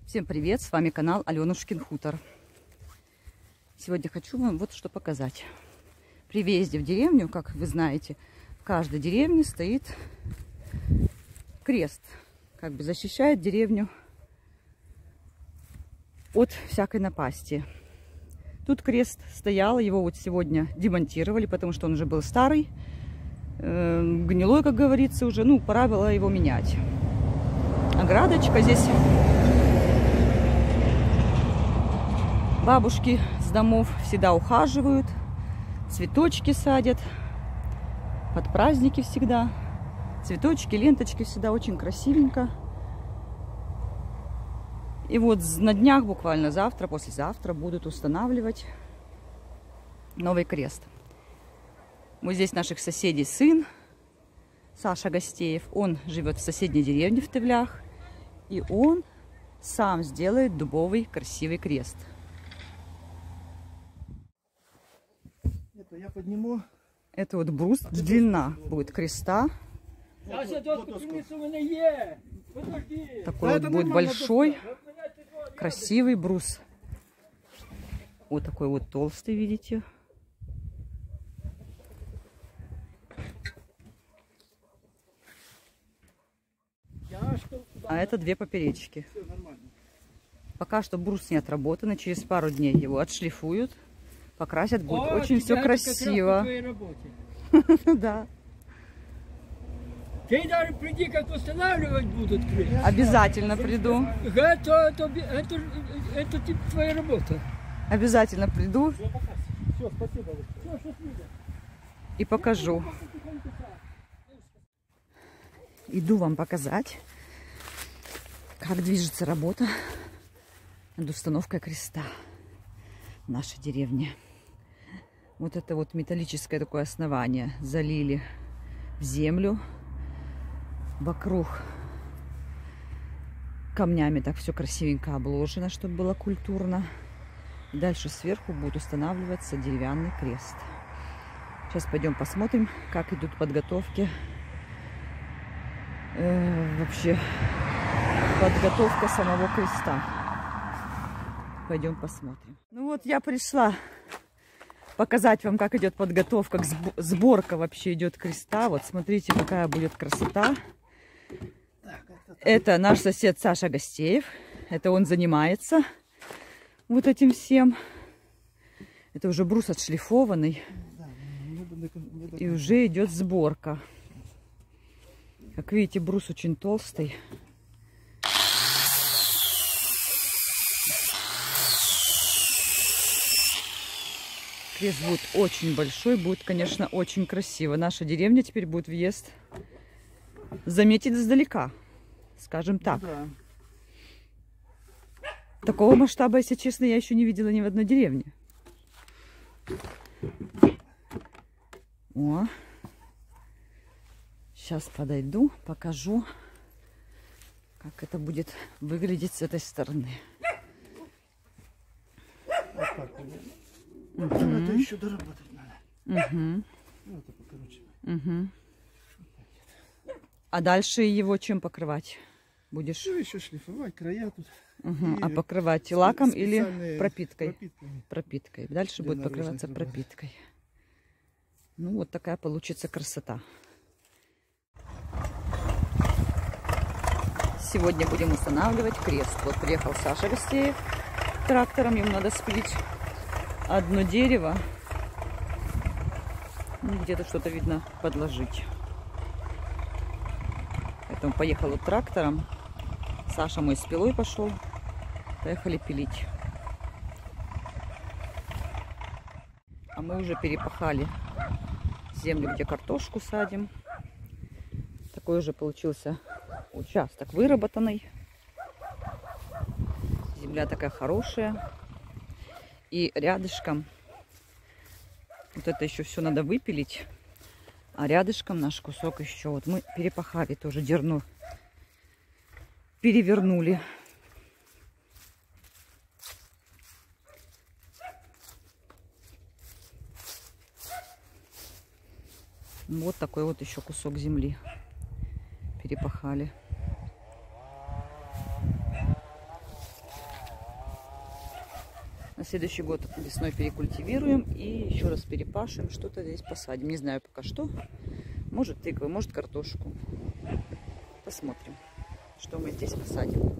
Всем привет! С вами канал Аленушкин хутор. Сегодня хочу вам вот что показать. При въезде в деревню, как вы знаете, в каждой деревне стоит крест. Как бы защищает деревню от всякой напасти. Тут крест стоял, его вот сегодня демонтировали, потому что он уже был старый, гнилой, как говорится, уже, ну, пора было его менять. Оградочка здесь. Бабушки с домов всегда ухаживают, цветочки садят, под праздники всегда. Цветочки, ленточки всегда очень красивенько. И вот на днях, буквально завтра, послезавтра, будут устанавливать новый крест. Вот здесь наших соседей сын, Саша Гостеев. Он живет в соседней деревне в Тывлях. И он сам сделает дубовый красивый крест. Это я подниму. Это вот брус, длина будет креста. Такой вот будет большой, красивый брус. Вот такой вот толстый, видите. А это две поперечки. Пока что брус не отработан, через пару дней его отшлифуют, покрасят, будет очень все красиво. Да. Ты даже приди, как устанавливать будут крест. Обязательно приду. Это типа твоя работа. Обязательно приду. Все, спасибо. И покажу. Иду вам показать, как движется работа над установкой креста в нашей деревне. Вот это вот металлическое такое основание залили в землю. Вокруг камнями так все красивенько обложено, чтобы было культурно. И дальше сверху будет устанавливаться деревянный крест. Сейчас пойдем посмотрим, как идут подготовки. Вообще подготовка самого креста. Пойдем посмотрим. Ну вот я пришла показать вам, как идет подготовка, сборка вообще идет креста. Вот смотрите, какая будет красота. Это наш сосед Саша Гостеев. Это он занимается вот этим всем. Это уже брус отшлифованный. И уже идет сборка. Как видите, брус очень толстый. Крест будет очень большой, будет, конечно, очень красиво. Наша деревня теперь будет въезд заметить издалека, скажем так. Ну, да. Такого масштаба, если честно, я еще не видела ни в одной деревне. О, сейчас подойду, покажу, как это будет выглядеть с этой стороны. Вот так вот. Это еще доработать надо. Угу. Вот это покороче. Угу. А дальше его чем покрывать будешь? Все еще шлифовать, края тут. Угу. А покрывать лаком или специальные пропиткой? пропитками. Пропиткой. Дальше Для будет покрываться наружных работ. пропиткой. Ну, вот такая получится красота. Сегодня будем устанавливать крест. Вот приехал Саша Гостеев трактором. Ему надо спилить одно дерево. Ну, где-то что-то, видно, подложить. Поэтому поехал вот трактором. Саша мой с пилой пошел. Поехали пилить. А мы уже перепахали землю, где картошку садим. Такой уже получился участок выработанный. Земля такая хорошая. И рядышком, вот это еще все надо выпилить. А рядышком наш кусок еще, вот мы перепахали тоже дерно. Перевернули. Вот такой вот еще кусок земли перепахали. следующий год весной перекультивируем и еще раз перепашем, что-то здесь посадим. Не знаю пока что. Может тыквы, может картошку. Посмотрим, что мы здесь посадим.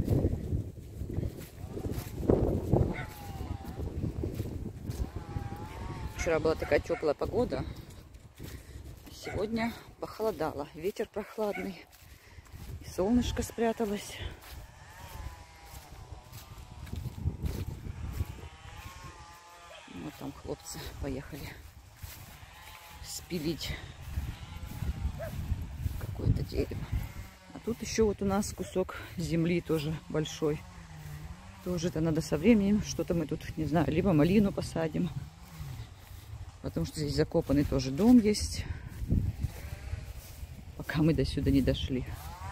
Вчера была такая теплая погода. Сегодня похолодало. Ветер прохладный. И солнышко спряталось. Вот там хлопцы поехали спилить какое-то дерево. А тут еще вот у нас кусок земли тоже большой. Тоже это надо со временем. Что-то мы тут, не знаю, либо малину посадим. Потому что здесь закопанный тоже дом есть. Пока мы до сюда не дошли.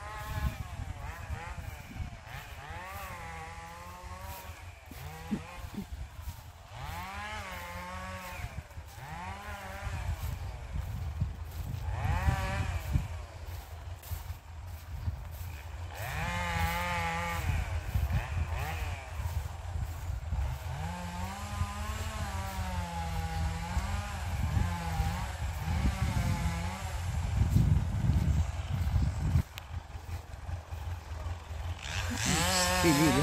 Спилили.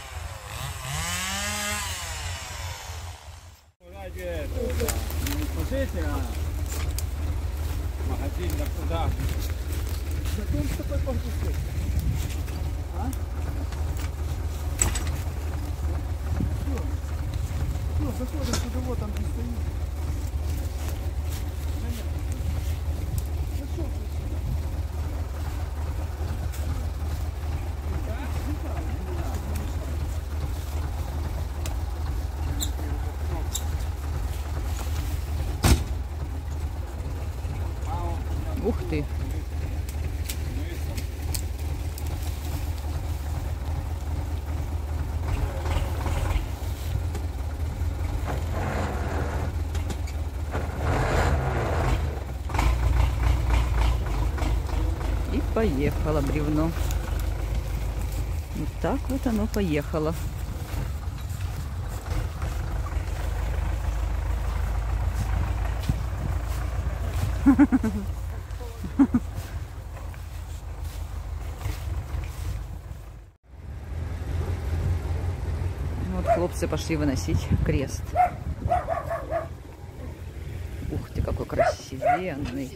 Ради этого, да. Не слушайте, магазин на куда? Зачем с такой пахнет? А? Все, заходим сюда, вот там где стоит. Ух ты. И поехало бревно. Вот так вот оно поехало. Вот хлопцы пошли выносить крест. Ух ты, какой красивенный.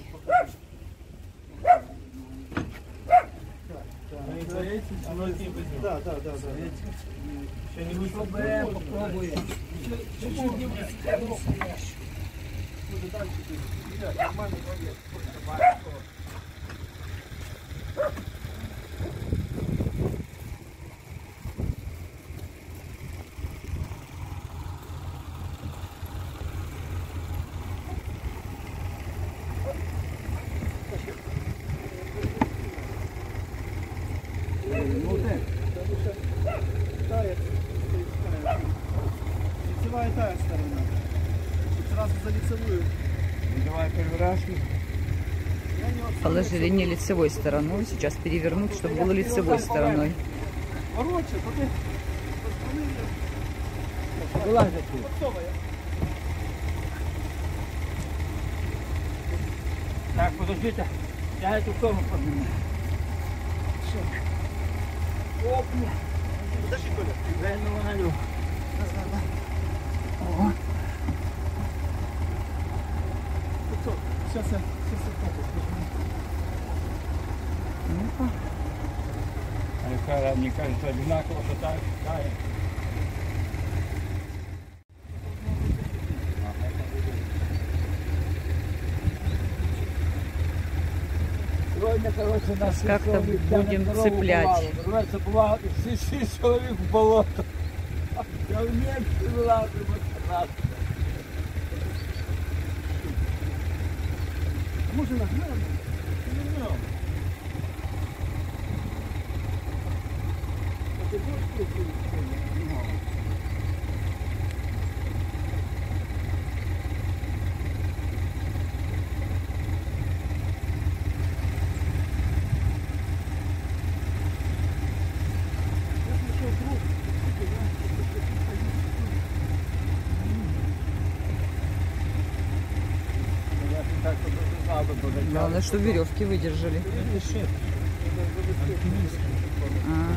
Да. Еще не попробуем. Лицевая тая сторона. Сразу за лицевую. Давай первый раз. Положили не лицевой стороной. Сейчас перевернуть, чтобы было лицевой стороной. Короче, Вылазит. Так, подождите. Я эту сторону подниму. Опля. подожди, Коля. Я его налью. Сейчас я Ну-ка. Мне кажется, одинаково шатает. Сегодня, короче, нас Как-то будем цеплять. Короче, бывало 6 человек в болото. Я вместе вылазываю раз. Може нагнемо? Нагнем. А ти будеш тут? Главное, что веревки выдержали. Это шеф. Альпинист. А.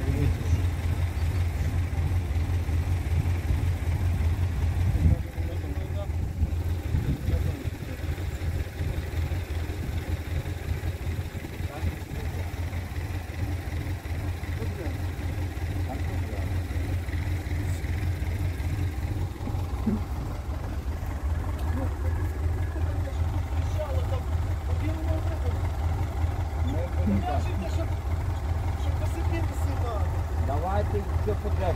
Давайте все подряд.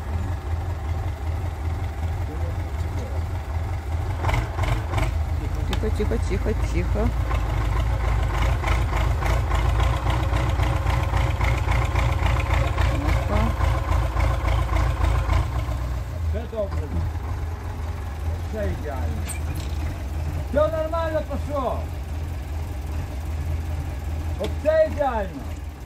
Тихо, тихо, тихо, тихо. Опа. Все добре. Все ідеально. Все нормально пішло. Оце ідеально.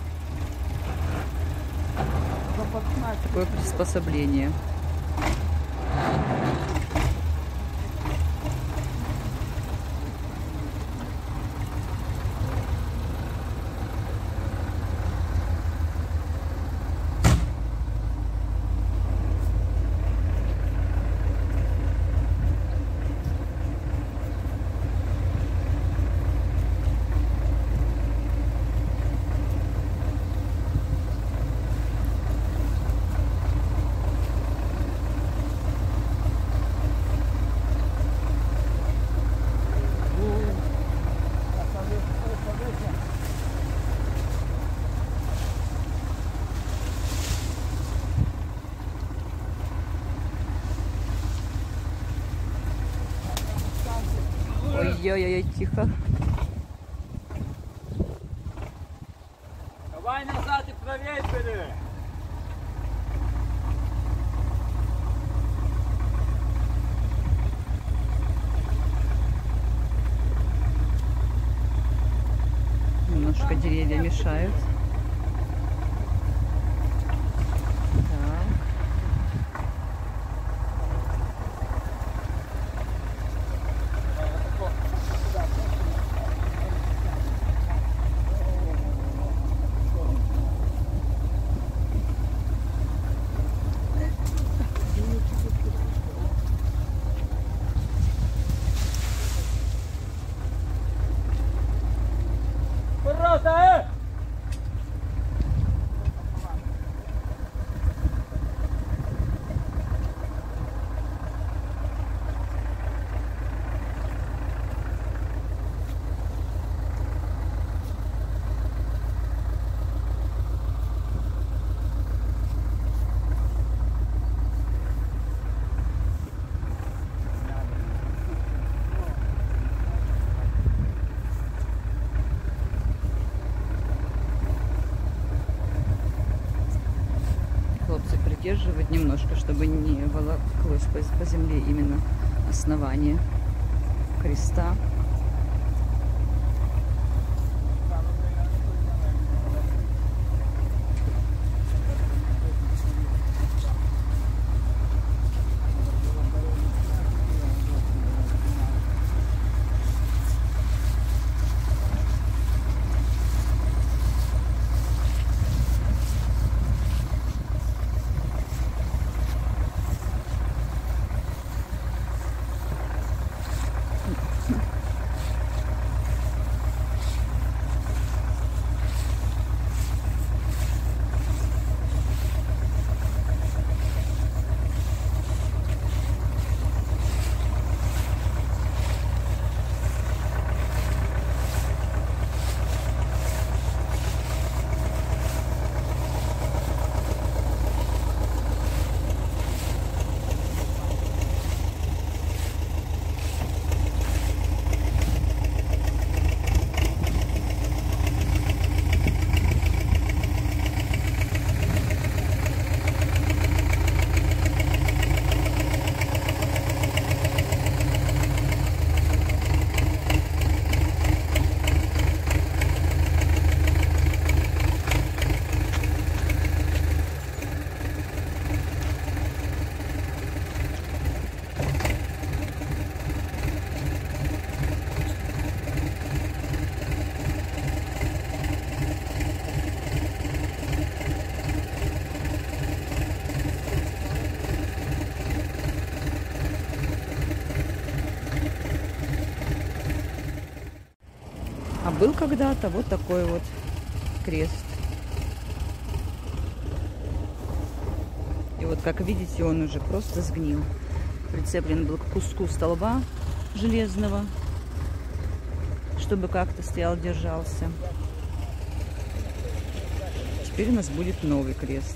Такое приспособление. Ой-ой-ой, тихо. Давай назад і правей бери. Немножко деревья мешают. Так. Пожалуйста, Хлопцы придерживают немножко, чтобы не волоклось по земле именно основание креста. был когда-то вот такой вот крест. И вот, как видите, он уже просто сгнил. Прицеплен был к куску столба железного, чтобы как-то стоял, держался. Теперь у нас будет новый крест.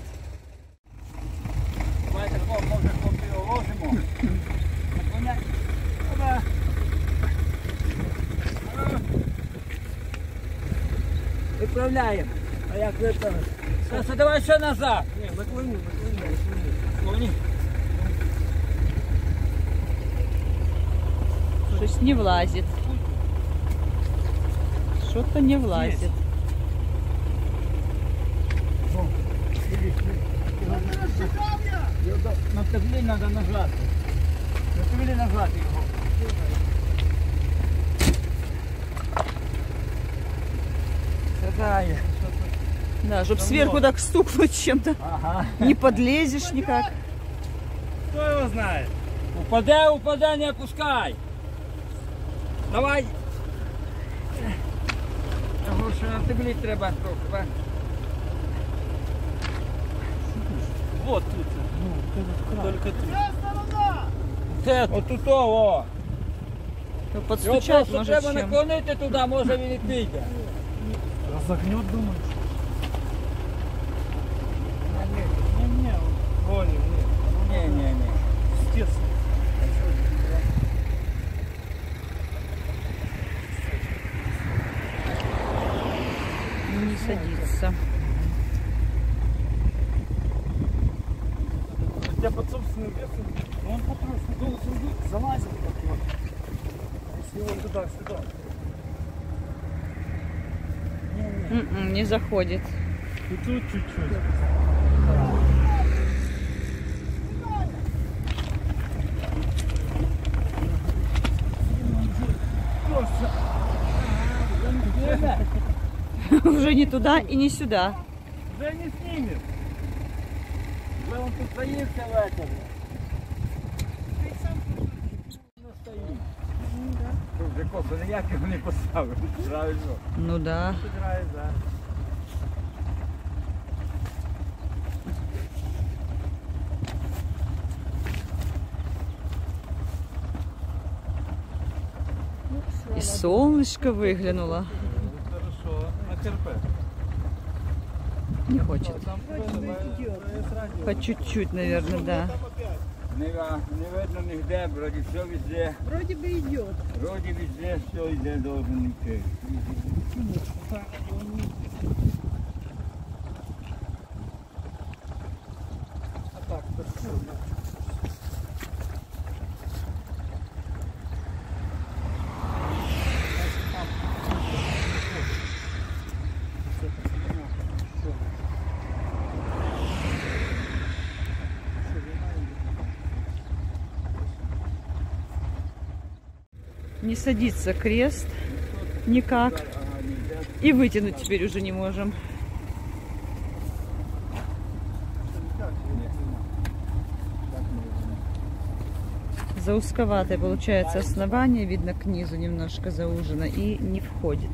Выправляем. А як выправим? Саша, давай еще назад. Не, наклони. Наклони. Что-то не влазит. Что-то не влазит. На таблі надо нажати. На таблі нажати його. Сідає. Да, чтобы сверху так стукнуть чем-то. Ага. Не подлезешь никак. Хто його знає? Упаде, упаде, не опускай. Давай. Того, що на таблі треба трохи. Ба. Вот тут. Только тут. Це отут о. Ну, Його подстучать просто может треба чем. наклонити туди, може він і піде. Разогнет, думаешь? Не, гоним, нет. Ні. Естественно. Не садится. Хотя под собственным весом, он потрошку должен быть, залазит как вот. Если он туда-сюда. Не заходит. И тут чуть-чуть. Уже не туда и не сюда. Да не снимет. Вже він тут заївся в этом. Тут вже косу ніякого не поставив. Правильно. Ну да. Играет, да. И солнышко выглянуло. Хорошо. На КРП. Не хочет. Там идет. По чуть-чуть, наверное, да. Не видно нігде, вроді все везде. Вроде бы идет. Вроді везде все йде, должен йти. А так, Не садится крест никак. И вытянуть теперь уже не можем. Заузковатое получается основание, видно к низу немножко заужено и не входит.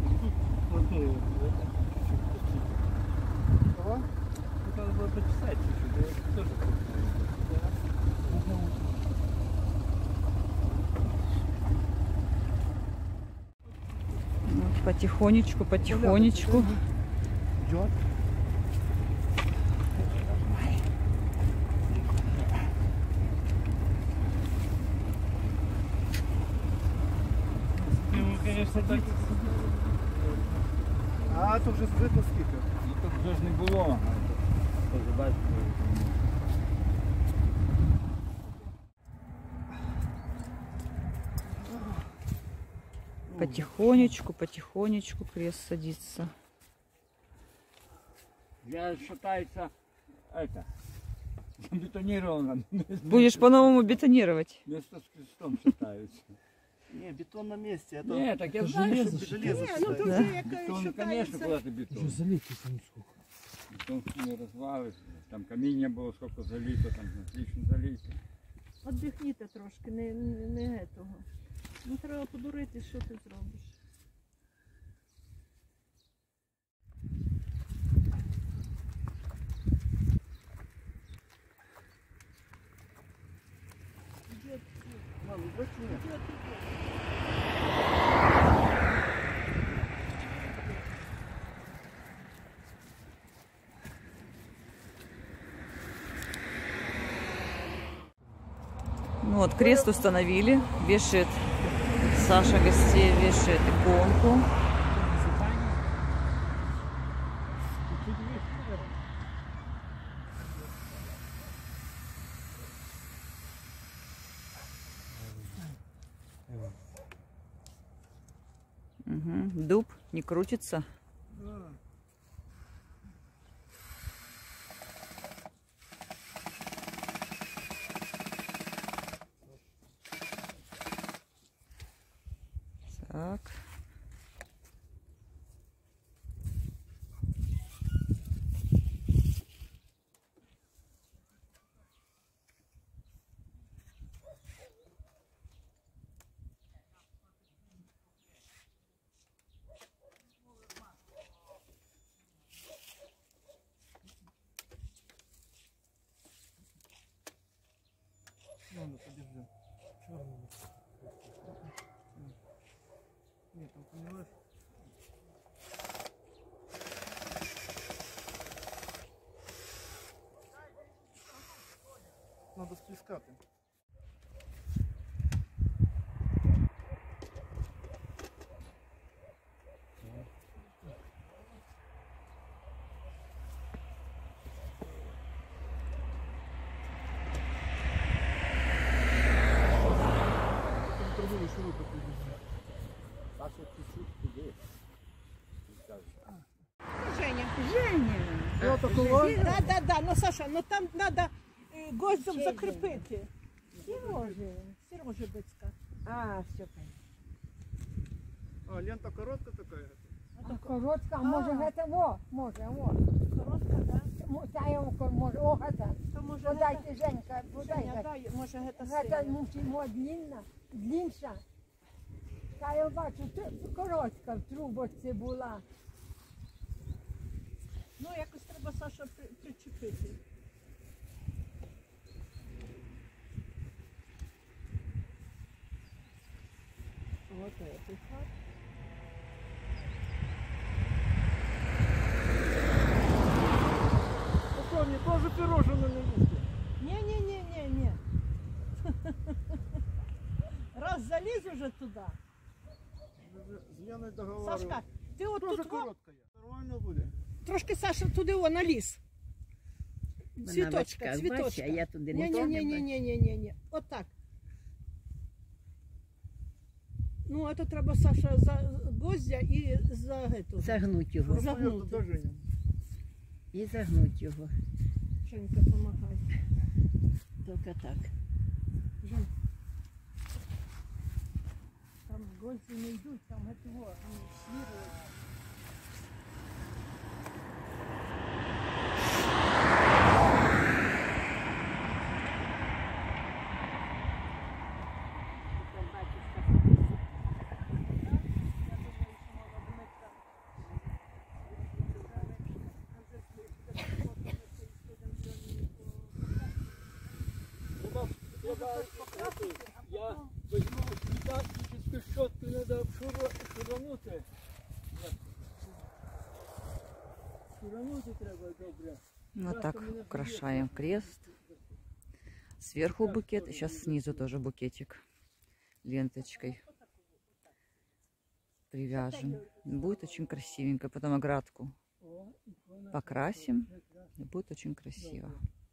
Надо было почесать чуть-чуть, я тоже Вот, потихонечку, потихонечку. идет. Ну, конечно, так. А, тут вже видно скільки. Ну тут вже ж не було. Тоже бачите. Потихонечку, потихонечку крест садится. Я считается, это, забетонировано. Будешь по-новому бетонировать. Место с крестом считается. Не, бетон на месте. Это Не, так я знаю, что железо. Не, ну считается. тут же бетон, яка конечно, куда-то бетон. залито там сколько. Бетон не розвалиться. Там каміння було, сколько залито, там отлично залито. Отдихніте трошки, не того. Ну треба подурити, що ти зробиш. Вот, крест установили, вешает Саша Гостеев, вешает иконку. Угу. Дуб не крутится. Так. Ладно, подержи. Черный. Нет, там понимаешь? Надо сплескати. Женя. Женя. Да. Ну, Саша, ну там треба гвоздем закріпити. Сережа Бицька. А, все понятно. А, лента короткая такая? А коротка, а може гета, може. Коротка, да? Та я може, о, гета. То може Подайте, Женька, Женя, подайте. дай, може гета Гета, синя. мусимо длінша. Та я бачу, коротка в трубочці була. Ну, якось треба, Саша, причепити. Вот это. Ну мне тоже пирожное на листе. Не. Раз заліз уже туди. З Леной договариваюсь. Сашка, ти от Тоже тут короткая. Нормально буде. трошки, Саша, туди наліз. Цвіточка. Я туди Ні. Отак. Ну, а то треба, Саша, за гвоздя і за гету. Загнуть його. Загнути. До Жені. І загнуть його. Женька, допомагай. Тільки так. Жень. Там гвозді не йдуть, там гетово, свірують. Я возьму металлическую щетку, надо шуранути. Шуранути треба добре. Вот так украшаем крест. Сверху букет, и сейчас снизу тоже букетик ленточкой привяжем. Будет очень красивенько. Потом оградку покрасим, и будет очень красиво.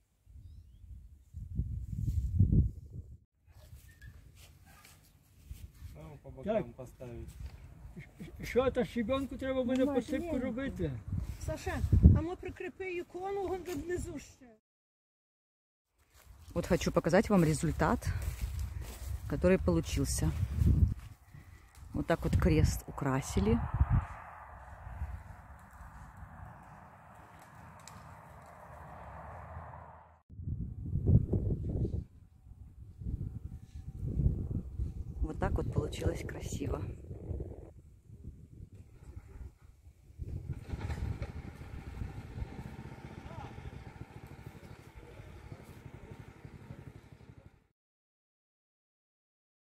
По бокам поставить. Що, та щебенку треба буде посипку робити? Саша, а ми прикріпи ікону вон внизу ще. Вот хочу показать вам результат, который получился. Вот так вот крест украсили. Вот так вот получилось красиво.